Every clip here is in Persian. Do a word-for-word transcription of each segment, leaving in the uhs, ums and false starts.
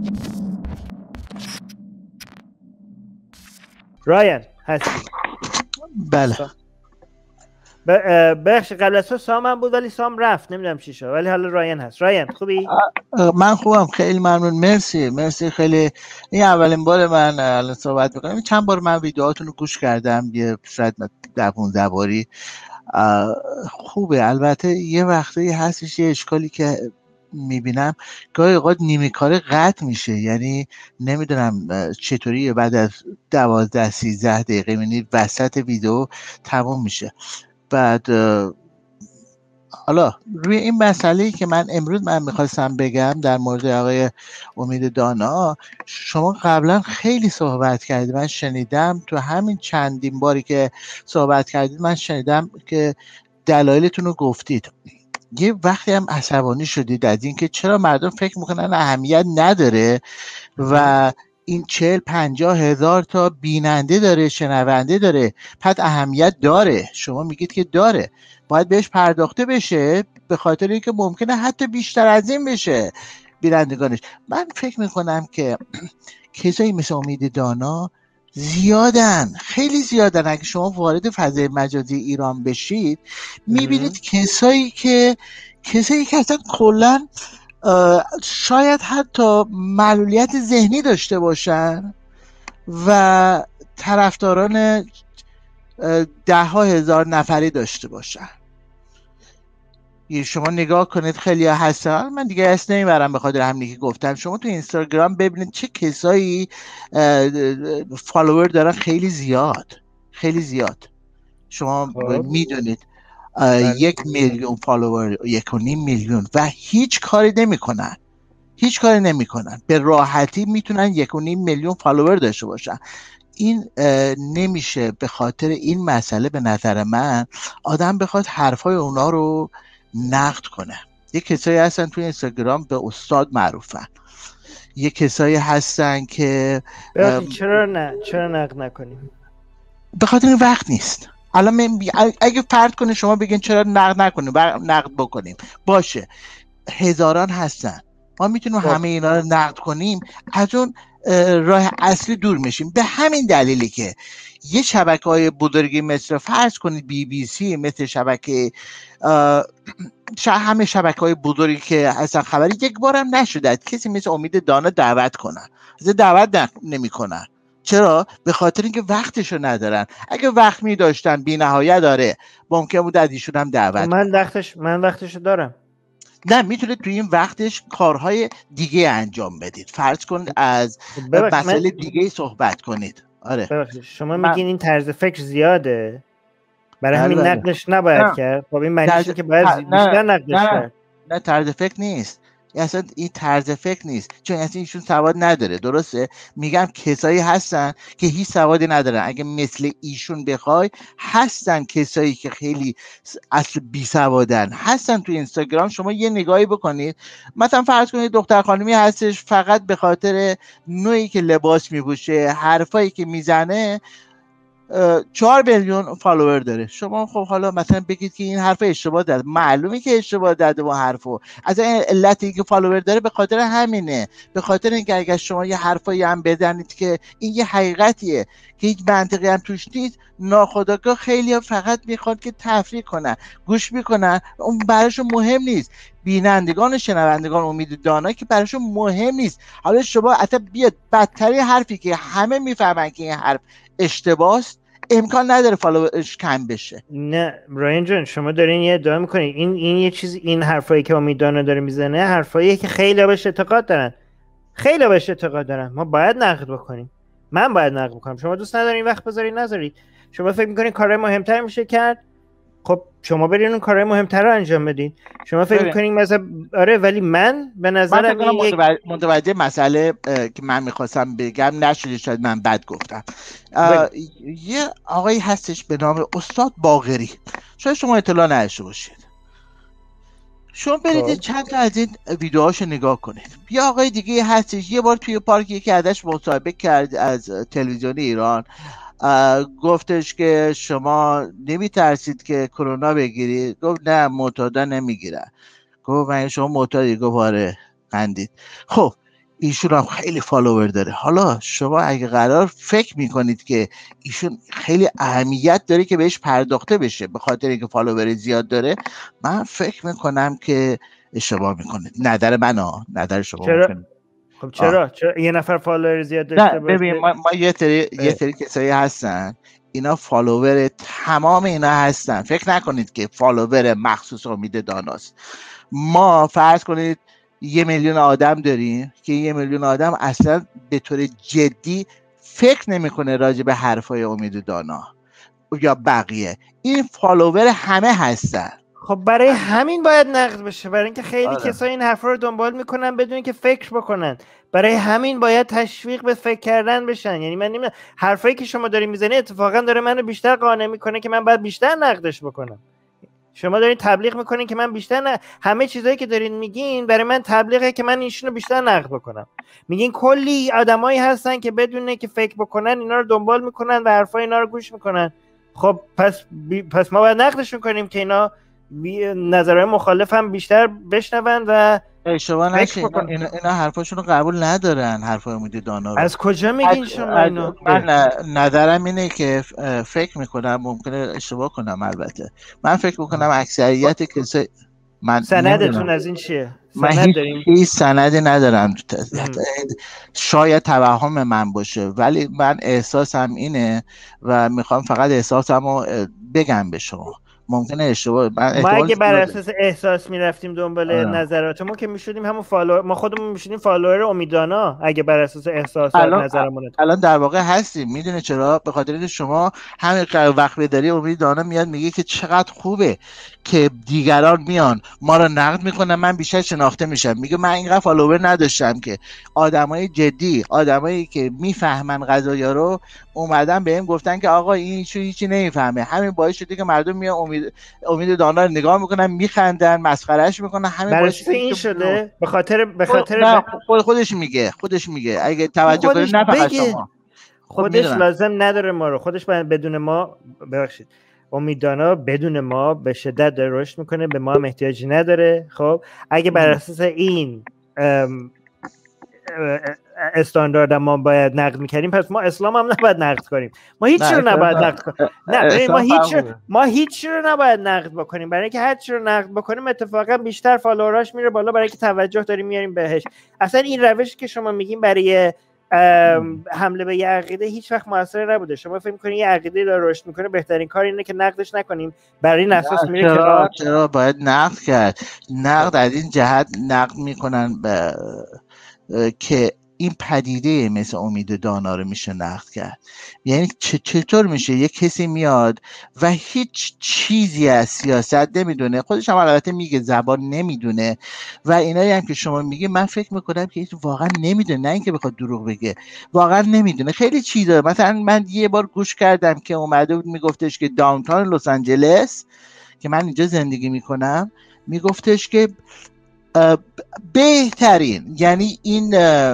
رایان هستی؟ بله. بخش قبل از تو سام هم بود ولی سام رفت، نمیدونم چی شد، ولی حالا رایان هست. رایان خوبی؟ من خوبم، خیلی ممنون، مرسی مرسی خیلی. این اولین بار من الان صحبت میکنم. چند بار من ویدیوهاتون رو گوش کردم، یه شاید ده پونزده باری. خوبه. البته یه وقتی هستش یه اشکالی که میبینم گاهی اوقات نیمه کاره قطع میشه، یعنی نمیدونم چطوری بعد از دوازده سیزده دقیقه میبینید وسط ویدیو تموم میشه. بعد حالا روی این مسئله‌ای که من امروز من میخواستم بگم در مورد آقای امید دانا، شما قبلا خیلی صحبت کردید، من شنیدم تو همین چندین باری که صحبت کردید من شنیدم که دلایلتون رو گفتید. یه وقتی هم عصبانی شدید از این که چرا مردم فکر میکنن اهمیت نداره و این چهل پنجاه هزار تا بیننده داره، شنونده داره، پس اهمیت داره. شما میگید که داره، باید بهش پرداخته بشه، به خاطر اینکه ممکنه حتی بیشتر از این بشه بینندگانش. من فکر میکنم که کسایی مثل امید دانا زیادن، خیلی زیادن. اگه شما وارد فضای مجازی ایران بشید میبینید کسایی که کسایی که اصلا کلن شاید حتی معلولیت ذهنی داشته باشن و طرفداران ده ها هزار نفری داشته باشن. شما نگاه کنید خیلی ها هستن، من دیگه اسم نمیبرم به خاطر همینی که گفتم. شما تو اینستاگرام ببینید چه کسایی فالوور دارن، خیلی زیاد خیلی زیاد. شما میدونید یک میلیون فالوور، یک و نیم میلیون و هیچ کاری نمیکنن، هیچ کاری نمیکنن. به راحتی میتونن یک و نیم میلیون فالوور داشته باشن. این نمیشه به خاطر این مسئله به نظر من آدم بخواد حرفای اونا رو نقد کنه. یه کسایی هستن توی اینستاگرام به استاد معروفن، یه کسایی هستن که چرا نه چرا نقد نکنیم؟ به خاطر این وقت نیست. الان من اگه فرض کنه شما بگین چرا نقد نکنیم، نقد بکنیم، باشه، هزاران هستن، ما میتونیم همه اینا رو نقد کنیم، از اون راه اصلی دور میشیم. به همین دلیلی که یه شبکه های بزرگی مثل فرض کنید بی بی سی، مثل شبکه همه شبکه های بزرگی که اصلا خبری یک بارم نشده کسی مثل امید دانا دعوت کنن، از دعوت نمی کنن. چرا؟ به خاطر اینکه وقتشو ندارن. اگه وقت می داشتن بی نهایت داره ممکن بود از ایشون هم دعوت من وقتش من وقتشو دارم. نه، میتونید توی این وقتش کارهای دیگه انجام بدید. فرض کنید از مسئله من... دیگه صحبت کنید. آره ببخشید شما من... میگین این طرز فکر زیاده برای همین نقدش نباید نه. کرد. خب این معنیش که باید ت... بیشتر نقدش نه. کرد. نه طرز فکر نیست، اصلا این طرز فکر نیست، چون اصلا ایشون سواد نداره. درسته؟ میگم کسایی هستن که هیچ سوادی ندارن. اگه مثل ایشون بخوای هستن کسایی که خیلی اصل بی سوادن هستن تو اینستاگرام. شما یه نگاهی بکنید، مثلا فرض کنید دختر خانمی هستش فقط به خاطر نوعی که لباس میپوشه، حرفایی که میزنه چهار میلیون فالوور داره. شما خب حالا مثلا بگید که این حرف اشتباه داده، معلومه که اشتباه داده با حرفو. از این علتی که فالوور داره به خاطر همینه، به خاطر اینکه اگر شما یه حرفایی هم بزنید که این یه حقیقتیه که هیچ منطقی هم توش نیست، ناخودآگاه خیلی فقط میخواد که تفریح کنن، گوش میکنن، اون براشون مهم نیست. بینندگان و شنوندگان امید دانا که براشون مهم نیست. حالا شما اصلا بیاد بدترین حرفی که همه میفهمن که این حرف اشتباهست، امکان نداره فالوورش کم بشه. نه رایان جان، شما دارین یه ادعا میکنین این این یه چیز، این حرفایی که امید دانا داره میزنه حرفاییه که خیلی بهش اعتقاد دارن، خیلی بهش اعتقاد دارن. ما باید نقد بکنیم، من باید نقد بکنم. شما دوست ندارین وقت بذارید نذارید. شما فکر میکنین کارهای مهمتر میشه کرد، خب شما برین اون کارهای مهمتر رو انجام بدین. شما فکر میکنین مثلا آره، ولی من به نظرم من این متوجه, متوجه مسئله که من میخواستم بگم نشده، شاید من بد گفتم. یه آقایی هستش به نام استاد باقری، شاید شما اطلاع نداشته باشید. شما برید چند تا از این ویدیوهاشو نگاه کنید. یه آقای دیگه هستش یه بار توی پارک یکی ازش مصاحبه کرد از تلویزیون ایران، گفتش که شما نمی ترسید که کرونا بگیرید؟ گفت نه معتادا نمیگیرن. گفت من شما معتادی؟ گفت آره. خندید. خب ایشون هم خیلی فالوور داره. حالا شما اگه قرار فکر میکنید که ایشون خیلی اهمیت داره که بهش پرداخته بشه به خاطر اینکه فالوور زیاد داره، من فکر میکنم که اشتباه میکنید. نظر من ها، نظر شما چرا؟ ممکنه. خب چرا؟ چرا یه نفر فالوور زیاد داشته نه باشه؟ ببین، ما, ما یه سری یه سری کسایی هستن اینا فالوور تمام اینا هستن. فکر نکنید که فالوور مخصوص امید داناست. ما فرض کنید یه میلیون آدم داریم که یه میلیون آدم اصلا به طور جدی فکر نمیکنه راجع به حرفای امید دانا یا بقیه. این فالوور همه هستن. خب برای همین باید نقد بشه، برای اینکه خیلی آره. کسایی این حرفا رو دنبال میکنن بدون اینکه فکر بکنن. برای همین باید تشویق به فکر کردن بشن. یعنی من نمیدونم، حرفایی که شما داری میزنی اتفاقا داره منو بیشتر قانع میکنه که من باید بیشتر نقدش بکنم. شما دارین تبلیغ میکنین که من بیشتر نه، همه چیزایی که دارین میگین برای من تبلیغه که من ایشونو بیشتر نقد بکنم. میگین کلی آدمایی هستن که بدون که فکر بکنن اینا رو دنبال میکنن و حرفای اینا رو گوش میکنن. خب پس بی... پس ما باید نقدشون کنیم که اینا بی... نظرهای مخالف هم بیشتر بشنون و شما نشه اینا, اینا, اینا حرفاشون رو قبول ندارن، حرفای امید دانا رو. از کجا میگین شما اینا؟ من نظرم اینه که فکر میکنم، ممکنه اشتباه کنم البته، من فکر میکنم اکثریت کسای من سندتون از این چیه؟ من هیچ, هیچ سندی ندارم. شاید توهم من باشه ولی من احساسم اینه و میخوام فقط احساسم رو بگم به شما. ممکنه اشتباه. ما اگه بر اساس احساس میرفتیم دنبال نظراتمون که میشدیم همون فالوور، ما خودمون میشدیم فالوور امیدانا اگه بر اساس احساسات نظرمون. الان در واقع هستیم. میدونه چرا؟ به خاطر اینکه شما همین وقت بداری امیدانا میاد میگه که چقدر خوبه که دیگران میان ما رو نقد میکنن، من بیشتر شناخته میشم. میگه من اینقدر فالوور نداشتم که آدمای جدی، آدمایی که میفهمن قضایا رو اومدن بهم گفتن که آقا این چیزی هیچی نمیفهمه. همین باعث شده که مردم میان امید امید دانا رو نگاه میکنن، میخندن، مسخرهش میکنن. همین باعث شده این شده به خاطر به خاطر نه خود خودش میگه خودش میگه اگه توجه کنید نه فقط شما. خودش لازم نداره ما رو، خودش بدون ما، ببخشید، امید دانا بدون ما به شدت داره رشد میکنه، به ما هم احتیاجی نداره. خب اگه بر اساس این استاندارد ما باید نقد میکردیم پس ما اسلام هم نباید نقد کنیم. ما هیچ چیز رو نباید نقد کنیم. نه ما هیچ ما هیچ رو نباید نقد بکنیم، برای اینکه هر چی رو نقد بکنیم اتفاقا بیشتر فالووراش میره بالا، برای اینکه توجه داریم میاریم بهش. اصلا این روشی که شما میگین برای حمله به یه عقیده هیچ وقت موثر نبوده. شما فکر می‌کنید یه عقیده داره رشد میکنه بهترین کار اینه که نقدش نکنیم، برای این اساس میره که چرا چرا باید نقد کرد؟ نقد از این جهت نقد میکنن به که این پدیده مثل امید دانا رو میشه نقد کرد. یعنی چطور میشه یک کسی میاد و هیچ چیزی از سیاست نمیدونه، خودش هم البته میگه زبان نمیدونه و اینایی هم که شما میگه من فکر میکنم که واقعا نمیدونه، نه اینکه بخواد دروغ بگه، واقعا نمیدونه خیلی چیزا. مثلا من یه بار گوش کردم که اومده بود میگفتش که داونتاون لس آنجلس که من اینجا زندگی میکنم، میگفتش که بهترین، یعنی این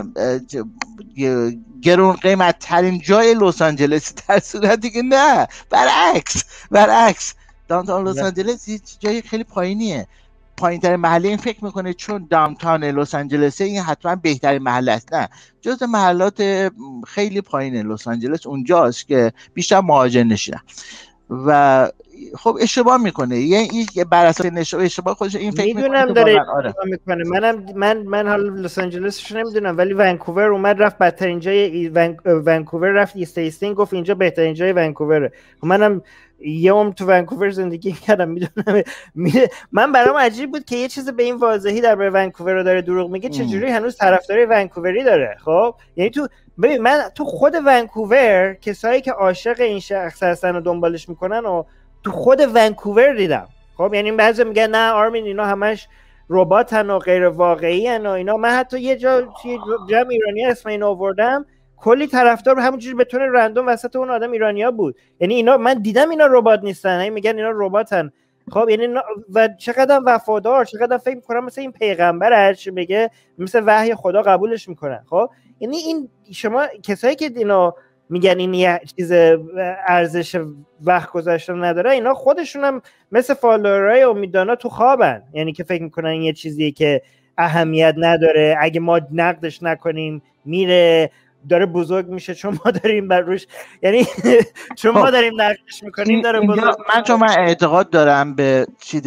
گرون قیمت ترین جای لس آنجلس، در صورتی که نه، برعکس برعکس داونتاون لس آنجلس جای خیلی پایینیه، پایین ترین محله. این فکر میکنه چون داونتاون لس آنجلس این حتما بهترین محله است. نه، جز محلات خیلی پایین لس آنجلس اونجاست که بیشتر مهاجر نشینن و خب اشتباه میکنه. یعنی این بر اساس اشتباه خودش این فکر میدونم داره آره. میکنه. منم من من حالا لس آنجلسش نمیدونم ولی ونکوور اومد رفت بدترین جای ون... ونکوور رفت ایست ایستین گفت اینجا بهترین جای ونکووره. منم یه عمر تو ونکوور زندگی کردم میدونم. من برام عجیب بود که یه چیز به این واضحی در برای ونکوور رو داره دروغ میگه چجوری هنوز طرفدار ونکووری داره. خب یعنی تو ببین من تو خود ونکوور کسایی که عاشق این شخص هستن و دنبالش میکنن و تو خود ونکوور دیدم. خب یعنی بعضی میگن نه آرمین اینا همش رباتن و غیر واقعی ان و اینا. من حتی یه جا جمع ایرانی اسم اینو آوردم کلی طرفدار همونجوری به طور رندوم وسط اون آدم ایرانیا بود. یعنی اینا من دیدم اینا ربات نیستن، این میگن اینا رباتن. خب یعنی و چقدر وفادار، چقدر فکر میکنم مثل این پیغمبر هر چی بگه مثل وحی خدا قبولش میکنن. خب یعنی این شما کسایی که اینا میگن این یه چیز ارزش وقت گذاشتن نداره، اینا خودشون هم مثل فالوورای امید دانا تو خوابن، یعنی که فکر میکنن این یه چیزیه که اهمیت نداره، اگه ما نقدش نکنیم میره داره بزرگ میشه چون ما داریم بر روش، یعنی چون ما داریم نقدش میکنیم داره بزرگ میشه. من چون من اعتقاد دارم به چیز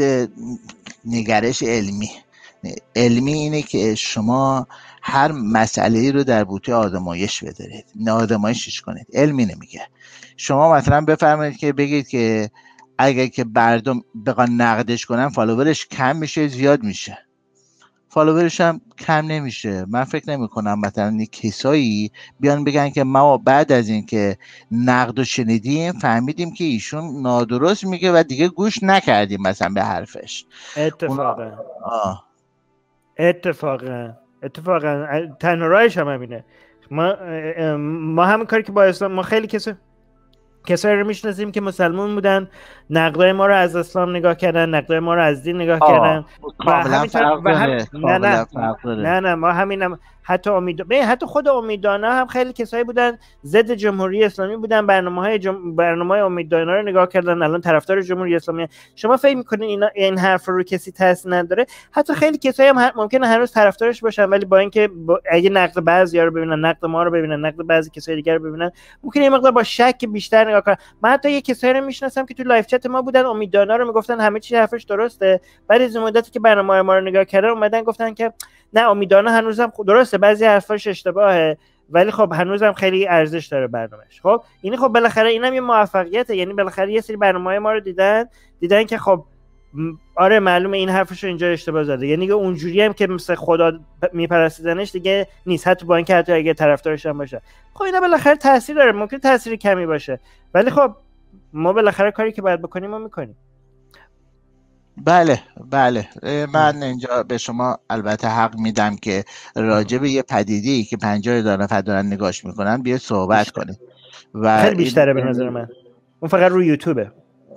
نگرش علمی علمی اینه که شما هر مسئله رو در بوته آزمایش بذارید، نه آزمایشش کنید. علمی نمیگه. شما مثلا بفرمایید که بگید که اگر که مردم بخوان نقدش کنن فالوورش کم میشه زیاد میشه، فالوورش هم کم نمیشه. من فکر نمی کنم مثلا کسایی بیان بگن که ما بعد از این که نقد رو شنیدیم فهمیدیم که ایشون نادرست میگه و دیگه گوش نکردیم مثلا به حرفش. اتفاقا آه. اتفاقا اتفاقا تنها راهش هم همینه. ما ما همین کاری که با اسلام، ما خیلی کسا کسایی رو میشناسیم که مسلمان بودن، نقدای ما رو از اسلام نگاه کردن، نقدای ما رو از دین نگاه کردن و همینطور و هم... نه نه نه نه ما همینم حتی امید به حتی خود امیددانا هم خیلی کسایی بودن ضد جمهوری اسلامی بودن، برنامه‌های جم... برنامه‌های امیددانا رو نگاه کردن، الان طرفدار جمهوری اسلامی. شما فکر می‌کنین اینا این حرف رو کسی تاثیر نداره؟ حتی خیلی کسایی هم ممکنه هنوز طرفدارش باشن، ولی با اینکه با... اگه نقد بعضی‌ها رو ببینن، نقد ما رو ببینن، نقد بعضی کسای دیگر رو ببینن، ممکنه یه مقدار با شک بیشتر نگاه کنن. من حتی یه کسایی رو میشناسم که تو لایو چت ما بودن، امیددانا رو میگفتن همه چی حرفش درسته، بعد از مدتی که برنامه ما رو نگاه کردن اومدن گفتن که نه امیددانا هنوزم درسته، بعضی حرفاش اشتباهه، ولی خب هنوزم خیلی ارزش داره برنامه‌اش. خب این خب بالاخره اینم یه موفقیته، یعنی بالاخره یه سری برنامه‌های ما رو دیدن دیدن که خب آره معلومه این حرفشو اینجا اشتباه زده، یعنی که اونجوری هم که مثل خدا میپرستیدنش دیگه نیست، حتی با اینکه حتی اگه طرفدارش هم باشه. خب اینا بالاخره تاثیر داره، ممکن تاثیر کمی باشه، ولی خب ما بالاخره کاری که باید بکنیم ما میکنیم. بله بله من اینجا به شما البته حق میدم که راجع به یه پدیده‌ای که پنجاه هزار نفر دارن نگاش میکنن بیاید صحبت کنیم و خیلی بیشتره به نظر من، اون فقط روی یوتیوبه.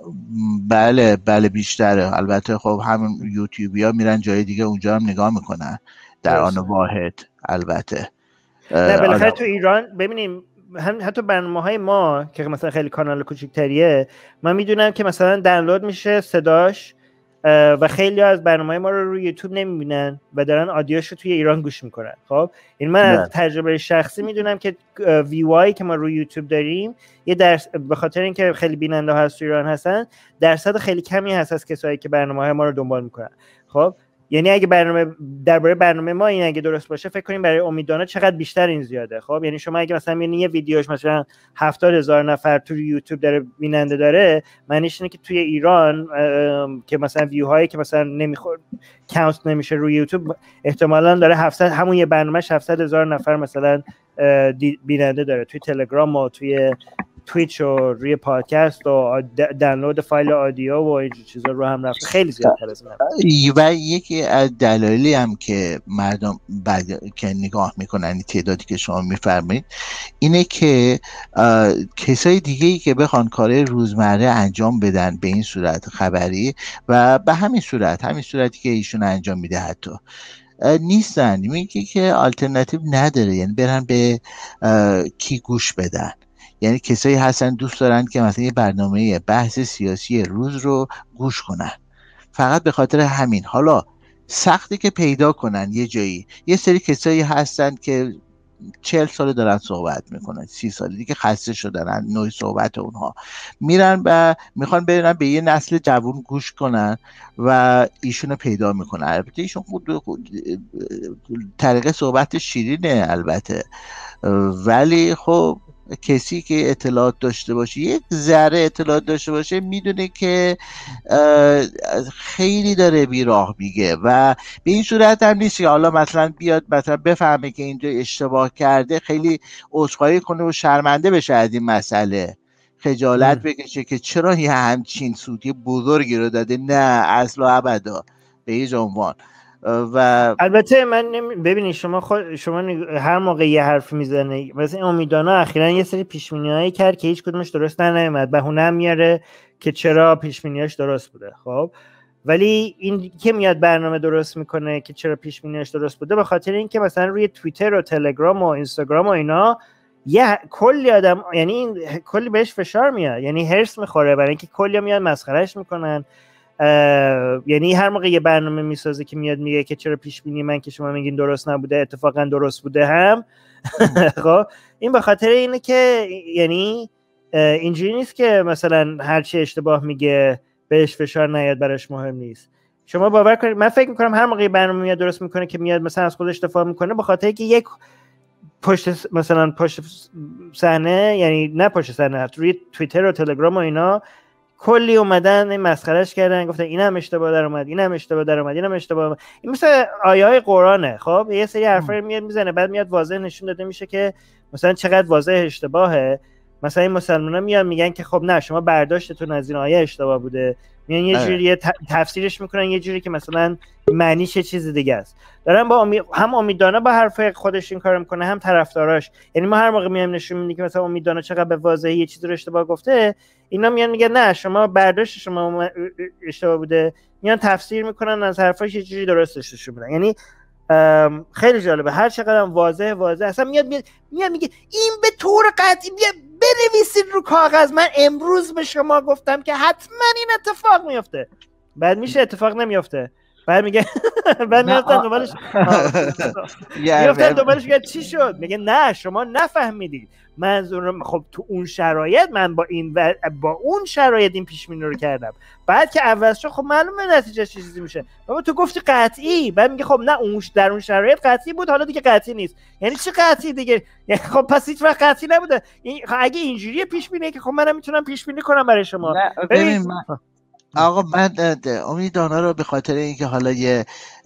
بله بله بیشتره. البته خب همون یوتیوبیا میرن جای دیگه اونجا هم نگاه میکنن در آن واحد. البته نه بالاخره تو ایران ببینیم هم حتی برنامه‌های ما که مثلا خیلی کانال کوچیک‌تریه، من میدونم که مثلا دانلود میشه صداش و خیلی از برنامه‌های ما رو روی یوتیوب نمیبینن و دارن آدیوش رو توی ایران گوش میکنن. خب این من از تجربه شخصی میدونم که ویوایی که ما روی یوتیوب داریم یه درس به خاطر اینکه خیلی بیننده ها از ایران هستن درصد خیلی کمی هست از کسایی که برنامه‌های ما رو دنبال میکنن. خب یعنی اگه برنامه درباره برنامه ما این اگه درست باشه فکر کنیم برای امیددانا چقدر بیشتر این زیاده. خب یعنی شما اگه مثلا ببینید یه ویدیوش مثلا هفتاد هزار نفر تو یوتیوب داره بیننده داره، معنیش اینه که توی ایران که مثلا ویو هایی که مثلا نمیخوره کانت نمیشه روی یوتیوب، احتمالاً داره هفتصد همون یه برنامه‌اش هفتصد هزار نفر مثلا بیننده داره توی تلگرام و توی تویچ و روی پادکست و دانلود فایل آدیو و این چیزا رو هم رفت خیلی زیادتر از من. و یکی از دلایلی هم که مردم بعد که نگاه میکنن تعدادی که شما میفرمایید اینه که کسای دیگه‌ای که بخوان کار روزمره انجام بدن به این صورت خبری و به همین صورت همین صورتی که ایشون انجام میده حتی نیستن، میگه که آلترناتیو نداره، یعنی برن به کی گوش بدن. یعنی کسایی هستن دوست دارن که مثلا یه برنامه بحث سیاسی روز رو گوش کنن فقط به خاطر همین. حالا سختی که پیدا کنن یه جایی. یه سری کسایی هستن که چهل سال دارن صحبت میکنن، سی سال دیگه خسته شدن نوع صحبت اونها، میرن و میخوان برن به یه نسل جوان گوش کنن و ایشونو پیدا میکنن. البته ایشون خود, خود طریقه صحبت شیرینه البته، ولی خب کسی که اطلاعات داشته باشه، یک ذره اطلاعات داشته باشه، میدونه که خیلی داره بیراه میگه و به این صورت هم نیست که حالا مثلا بیاد مثلا بفهمه که اینجا اشتباه کرده خیلی عذرخواهی کنه و شرمنده بشه از این مسئله، خجالت بکشه که چرا یه همچین سودی بزرگی رو داده. نه اصلا ابدا به هیچ عنوان. و البته من نمی... ببینید شما خود شما هر موقع یه حرف میزنه مثلا امیددانا اخیراً یه سری پیش‌بینی‌هایی کرد که هیچ کدومش درست نیامد، بهونه هم میاره که چرا پیش‌بینیاش درست بوده. خب ولی این که میاد برنامه درست میکنه که چرا پیش‌بینیاش درست بوده به خاطر اینکه مثلا روی توییتر و تلگرام و اینستاگرام و اینا یه کلی آدم، یعنی کلی بهش فشار میاد، یعنی هرس میخوره برای اینکه کلی میاد مسخرهش میکنن یعنی هر موقع یه برنامه میسازه که میاد میگه که چرا پیش بینی من که شما میگین درست نبوده اتفاقا درست بوده هم خب این به خاطر اینه که یعنی اینجوری نیست که مثلا هر چی اشتباه میگه بهش فشار نیاد براش مهم نیست. شما باور کنید من فکر میکنم هر موقع برنامه میاد درست میکنه که میاد مثلا از خودش دفاع میکنه به خاطر اینکه یک پشت مثلا پشت صحنه، یعنی نه پشت صحنه، روی توییتر و تلگرام و اینا کلی اومدن این مسخرهش کردن، گفتن اینم اشتباه در اومد، اینم اشتباه در اومد، اینم اشتباه اومد. این مثل آیه‌های قرآنه. خب یه سری حرفا میاد میزنه بعد میاد واضح نشون داده میشه که مثلا چقدر واضح اشتباهه. مثلا این مسلمان‌ها میان میگن که خب نه شما برداشتتون از این آیه اشتباه بوده، میان یه جوری تفسیرش میکنن یه جوری که مثلا معنیش یه چیز دیگه است. دارن با امید... هم امیدوارانه با حرفای خودش این کارو میکنه هم طرفداراش. یعنی ما هر موقع میایم نشون میدیم که مثلا امیدوارانه چقدر به واضحی یه چیزی رو اشتباه گفته، اینا میان میگن نه شما برداشت شما اشتباه بوده، میان تفسیر میکنن از حرفاش یه جوری درستش نشون میدن. یعنی خیلی جالبه هر چقدر واضح واضح اصلا میاد میاد, میاد میگه این به طور قطعی بنویسید رو کاغذ من امروز به شما گفتم که حتما این اتفاق میفته، بعد میشه اتفاق نمیفته، بعد میگه بعد میافتن دوبارش میافتن دوبارش میگه چی شد، میگه نه شما نفهمیدید منظورم. خب تو اون شرایط من با این و... با اون شرایط این پیش بینی رو کردم، بعد که عوض شد خب معلومه نتیجه چیزی میشه. بابا تو گفتی قطعی، بعد میگه خب نه اون در اون شرایط قطعی بود حالا دیگه قطعی نیست. یعنی چی قطعی دیگه؟ یعنی خب پس هیچ وقت قطعی نبوده. این اگه اینجوریه پیش بینی که خب منم میتونم پیش بینی کنم برای شما. ببین من... آقا من امید دانا رو به خاطر اینکه حالا یه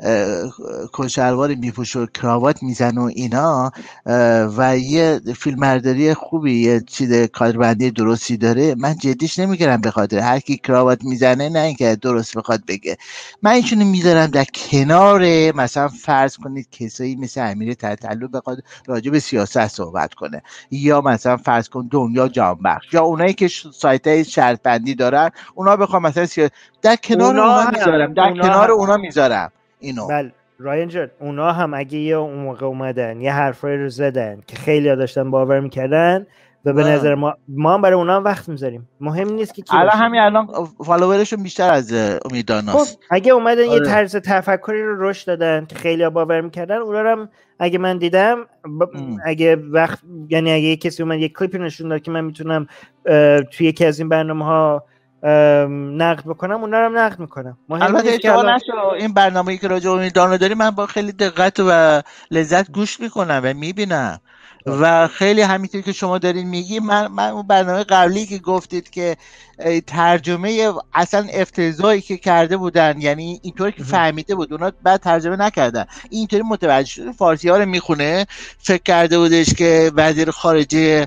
کلشلواری میپوشه و کراوات میزنه و اینا و یه فیلمبرداری خوبی یه چیز کادربندی درستی داره من جدیش نمیگیرم به خاطر هر کی کراوات میزنه نه اینکه درست بخواد بگه. من اینشونو میذارم در کنار مثلا فرض کنید کسایی مثل امیر تطلو بخواد راجع به سیاست صحبت کنه یا مثلا فرض کن دنیا جانبخش یا اونایی که سایتای شرط بندی دارن اونا بخوام مثلا در کنار اونا, اونا میذارم در اونا کنار هم. اونا میذارم اینو. بله رایان جان اونا هم اگه یه اون موقع اومدن یه حرفایی رو زدن که خیلی ها داشتن باور میکردن و به نظر ما ما هم برای اونا هم وقت میذاریم، مهم نیست که کی الان همین الان فالوورشون بیشتر از امید داناست. خب اگه اومدن آره. یه طرز تفکری رو رشد دادن که خیلی ها باور میکردن اونا رو هم اگه من دیدم ب... اگه وقت یعنی اگه کسی اومد یه کلیپی نشون داد که من میتونم توی یکی از این برنامه‌ها نقد بکنم اونا رو هم نقد میکنم. البته اشتباه نشو این برنامه‌ای که راجع به امید دانا داری من با خیلی دقت و لذت گوش میکنم و میبینم و خیلی همینطور که شما دارین میگی من من اون برنامه قبلی که گفتید که ترجمه اصلا افتضاحی که کرده بودن یعنی اینطوری که فهمیده بود اونا بعد ترجمه نکردن اینطوری متوجه شد فارسی ها رو میخونه فکر کرده بودش که وزیر خارجه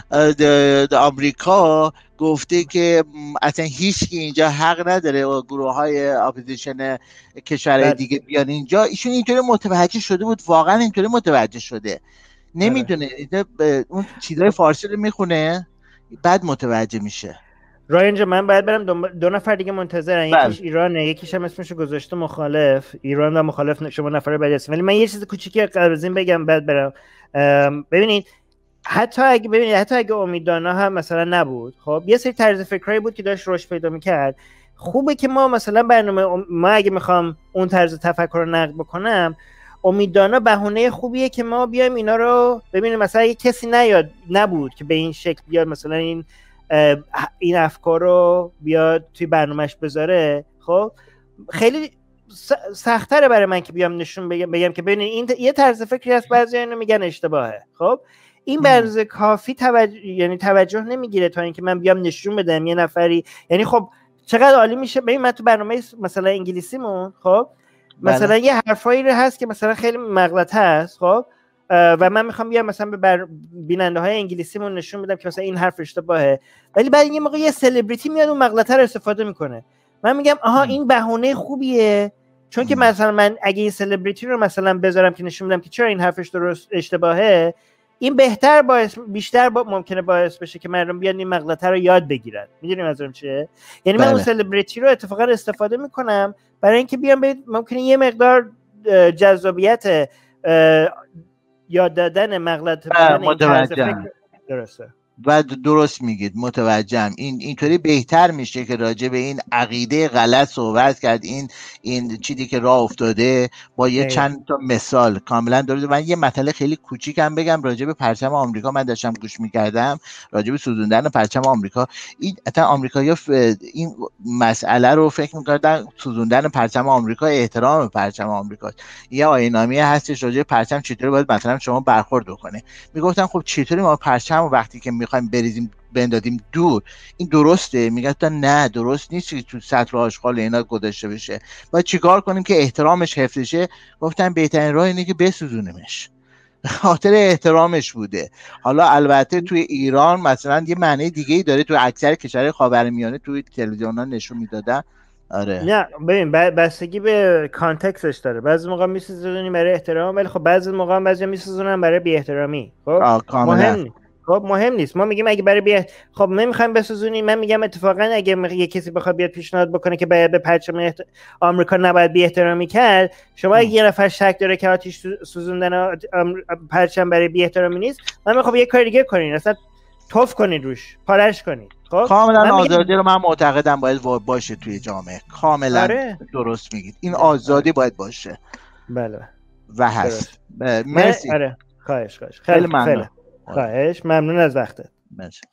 آمریکا گفته که اصلا هیچ کی اینجا حق نداره و گروه های اپوزیشن کشورهای دیگه بیان اینجا. ایشون اینطوری متوجه شده بود واقعا اینطوری متوجه شده نمیدونه اون چیزای فارسی رو میخونه بعد متوجه میشه. رایان جان من باید برم دو نفر دیگه منتظرن یکیش ایرانه یکیش هم اسمشو گذاشته مخالف ایران و مخالف شما نفر بعدی هستین ولی من یه چیز کوچیکی قبل از این بگم بعد برم. ببینید حتی اگه ببینید حتی اگه امید دانا هم مثلا نبود خب یه سری طرز فکرایی بود که داشت رشد پیدا میکرد. خوبه که ما مثلا برنامه ما اگه میخوام اون طرز تفکر رو نقد بکنم امید دانا بهونه خوبیه که ما بیایم اینا رو ببینیم مثلا اگه کسی نیاد نبود که به این شکل بیاد مثلا این این افکار رو بیاد توی برنامهش بذاره خب خیلی سخت‌تره برای من که بیام نشون بگم بگم که ببینید این یه طرز فکری هست بعضی اینو میگن اشتباهه. خب این برز کافی توجه یعنی توجه نمیگیره تا اینکه من بیام نشون بدم یه نفری یعنی خب چقدر عالی میشه. ببین من تو برنامه مثلا انگلیسیمون خب مثلا بله. یه حرفایی هست که مثلا خیلی مغلطه است خب و من میخوام بیام مثلا به بر... بیننده های انگلیسیمون نشون بدم که مثلا این حرف اشتباهه ولی بعد یه موقع یه سلبریتی میاد اون مغلطه رو استفاده میکنه من میگم آها این بهونه خوبیه چون که مثلا من اگه این سلبریتی رو مثلا بذارم که نشون بدم که چرا این حرفش درست اشتباهه این بهتر باعث بیشتر با ممکنه باعث بشه که مردم بیان این مغلطه رو یاد بگیرن. میدونیم منظورم چیه؟ یعنی بله. من اون سلبریتی رو اتفاقا استفاده میکنم برای اینکه بیان بید ممکنه یه مقدار جذابیت یاد دادن مغلطه بودن این طرز فکر درسته و درست میگید، متوجهم. این اینطوری بهتر میشه که راجع به این عقیده غلط صحبت کرد، این این چیزی که راه افتاده با یه ایوه. چند تا مثال کاملا درسته. من یه مطلب خیلی کوچیکم بگم راجع به پرچم آمریکا. من داشتم گوش میکردم راجع به سوزوندن پرچم آمریکا. این اصلا آمریکایی‌ها این مسئله رو فکر میکردن سوزوندن پرچم آمریکا احترام پرچم آمریکا. یه آیه‌نامه هستش راجع به پرچم چطوری باید مثلا شما برخورد بکنه. میگفتن خب چطوری ما پرچم وقتی که میخوایم بریزیم بندازیم دور، این درسته؟ میگفتن نه درست نیست که تو سطل آشغال اینا گذاشته بشه، باید چیکار کنیم که احترامش حفظ شه؟ گفتن بهترین راه اینه که بسوزونیمش. خاطر احترامش بوده. حالا البته توی ایران مثلا یه معنی دیگه ای داره، توی اکثر کشورهای خاورمیانه توی تلویزیون‌ها نشون میدادن. آره نه ببین بستگی به کانتکستش داره. بعضی موقع میسوزونی برای احترام، ولی خب بعضی موقع هم بعضی میسوزونن برای بی احترامی. خب مهم نیست. خب مهم نیست. ما میگیم اگه برای بی احت... خب نمیخوایم بسوزونیم. من میگم اتفاقا اگه یه کسی بخواد بیاد پیشنهاد بکنه که باید به پرچم احت... آمریکا نباید بی احترامی کرد، شما اگه یه نفر شک داره که آتش سوزوندن پرچم برای بی احترامی نیست، من میگم خب یه کار دیگه کنین، اصلا توف کنید روش، پارش کنید. خب کاملا آزادی رو من معتقدم باید باشه توی جامعه. کاملا آره. درست میگید، این آزادی آره. باید باشه. بله و هست. مرسی. آره خواهش خواهش خیلی ممنون. خواهش ممنون از وقتت. مرسی.